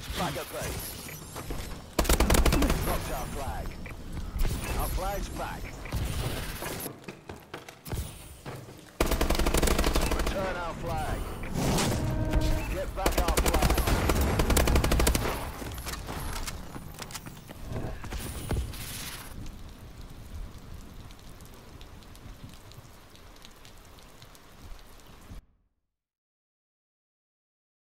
Back at base. Dropped our flag. Our flag's back.